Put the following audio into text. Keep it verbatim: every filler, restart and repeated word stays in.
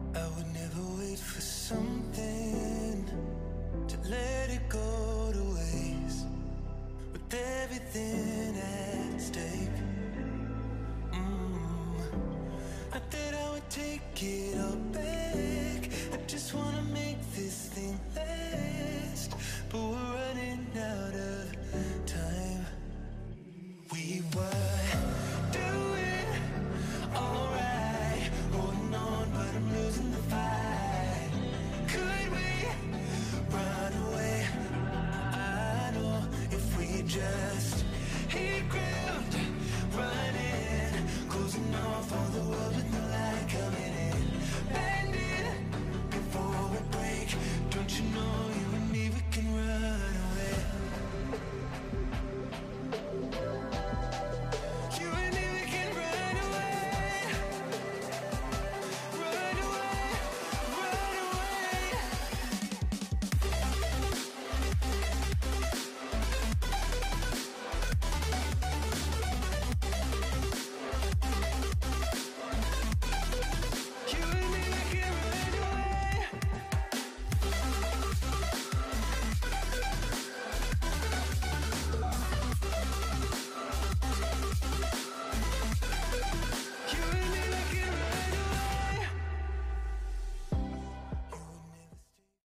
I would never wait for something to let it go to waste, with everything at stake. Mm. Not that I would take it all back, I just wanna